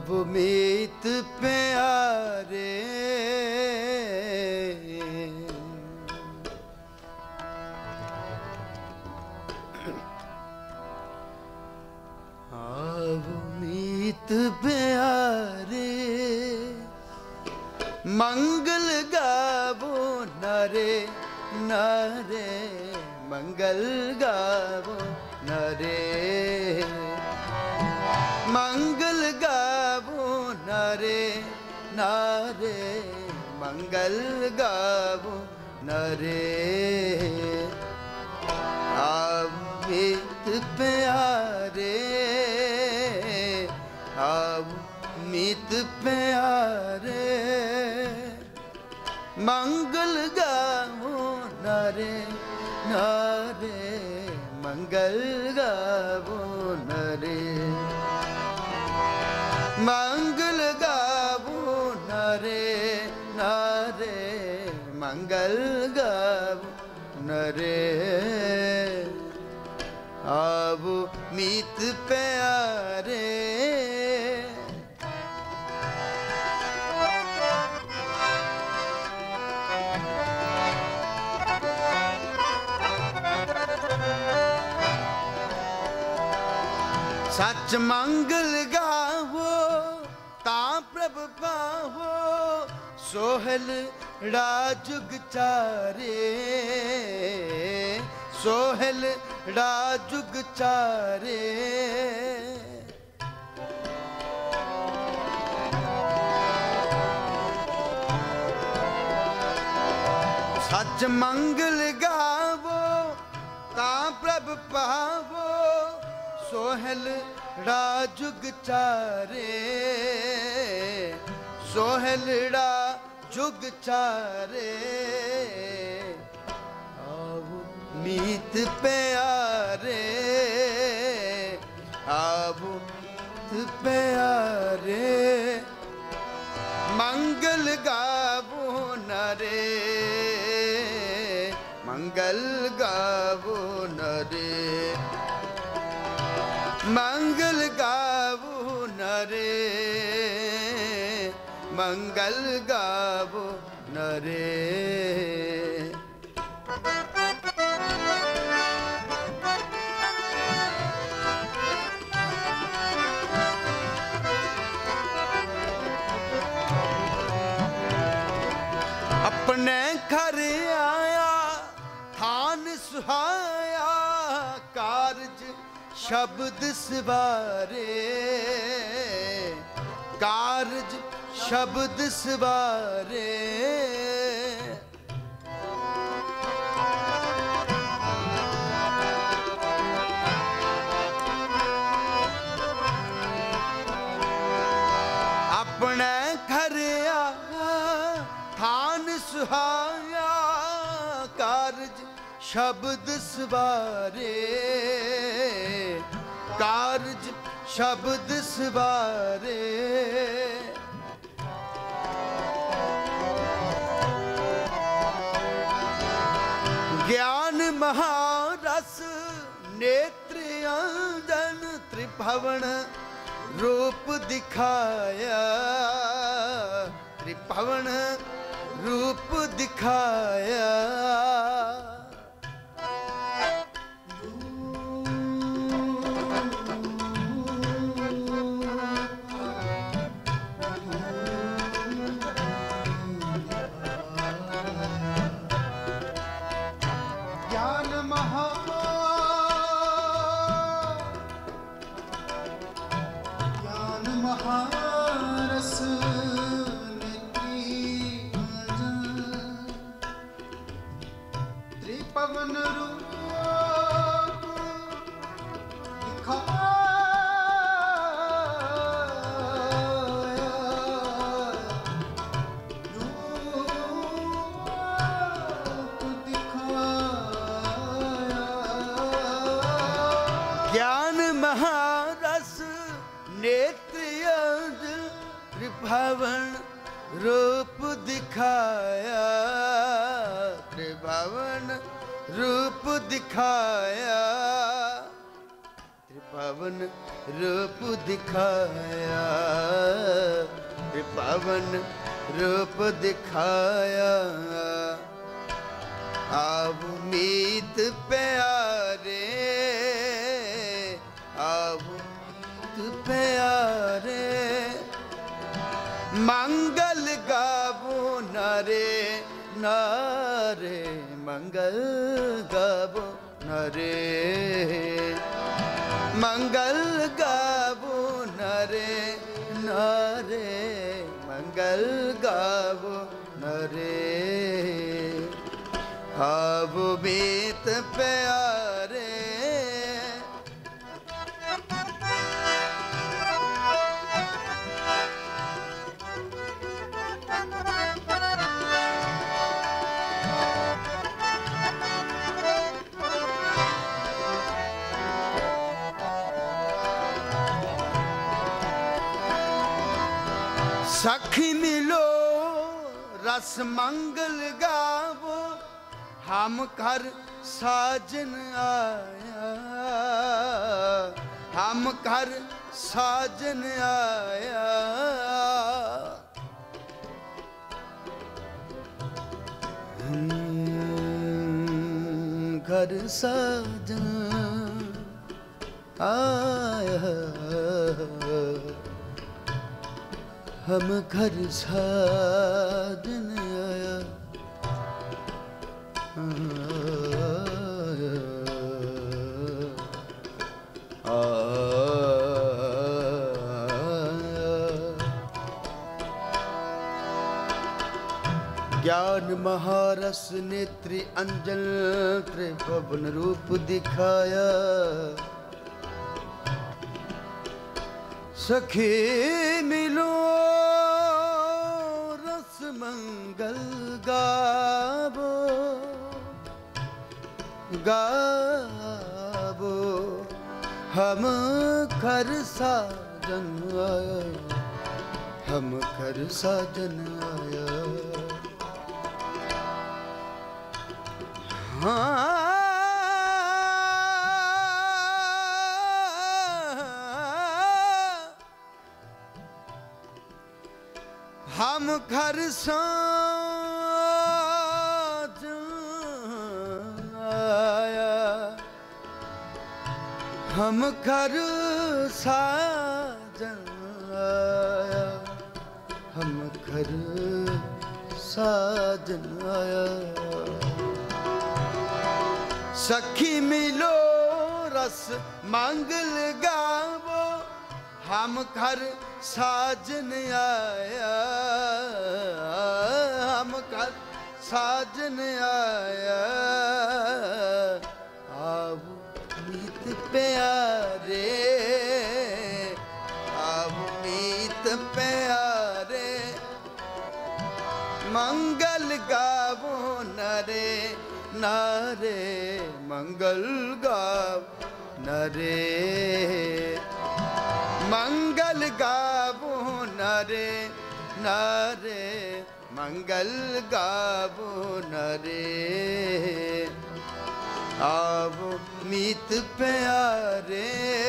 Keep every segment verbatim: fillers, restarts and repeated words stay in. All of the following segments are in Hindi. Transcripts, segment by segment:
मीत प्यारे अब मीत प्यारे मंगल गावो नरे नरे मंगल गावो नरे मंगल गावो नरे नरे मंगल गावो नरे अमित प्यारे अमित प्यारे मंगल गावो नरे नरे मंगल गावो नरे मंगल गावो नरे नरे मंगल गावो नरे अब मीत प्यारे सच मंगल गावो ता प्रभ पावो सोहल जुग चारे सोहल जुग चारे सच मंगल गावो ता प्रभ पावो सोहल जुग चारे सोहल जुग चारे अब मीत प्यारे अब प्यारे मंगल गावो नरे मंगल गावो नरे मंगल गावो नरे मंगल गावो नरे अपने घर आया थान सुहाया कारज शब्द सवारे कारज शब्द सवारे अपने घर आया थान सुहाया कारज शब्द सवारे कारज शब्द सवारे ज्ञान महारस नेत्र अंजन त्रिभुवन रूप दिखाया त्रिभुवन रूप दिखाया त्रिभुवन रूप दिखाया त्रिभुवन रूप दिखाया त्रिभुवन रूप दिखाया पावन रूप दिखाया। आओ मीत प्यारे, आओ मीत प्यारे, मंगल गावो नरे नारे, मंगल गावो नरे, मंगल गावो नरे नारे, मंगल गावो नरे। आओ मीत प्यारे, सखी मिलो रस मंगल गावो, हम घर साजन आया, हम घर साजन आया। घर साजन आया, हम घर साजन आया। ज्ञान महारस नेत्री अंजल त्रिभुवन रूप दिखाया। सखी मिलो रस मंगल गावो, गावो हम घर साजन आया, हम घर साजन आया। हाँ हम घर साजन आया, हम घर साजन आया, हम घर साजन आया। सखी मिलो रस मंगल गावो, हम घर साजन आया, हम घर साजन आया। आओ मीत प्यारे, आओ मीत प्यारे, मंगल गावो नरे नारे, मंगल गावो नरे, मंगल गावो नरे नारे, मंगल गावो नरे। आओ मीत प्यारे,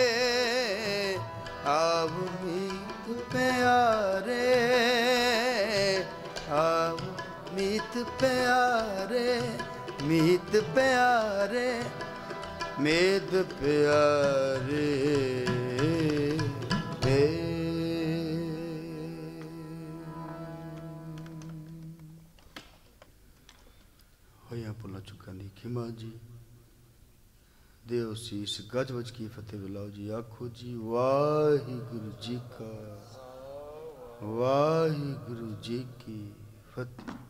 आओ मीत प्यारे, आओ मीत प्यारे, मीत प्यारे, मीत प्यारे। होया पुला चुका दी खिमा जी, देव शीश गज वज की फतेह बुलाओ जी। आखो जी वाहिगुरु जी का, वाहिगुरु जी की फतेह।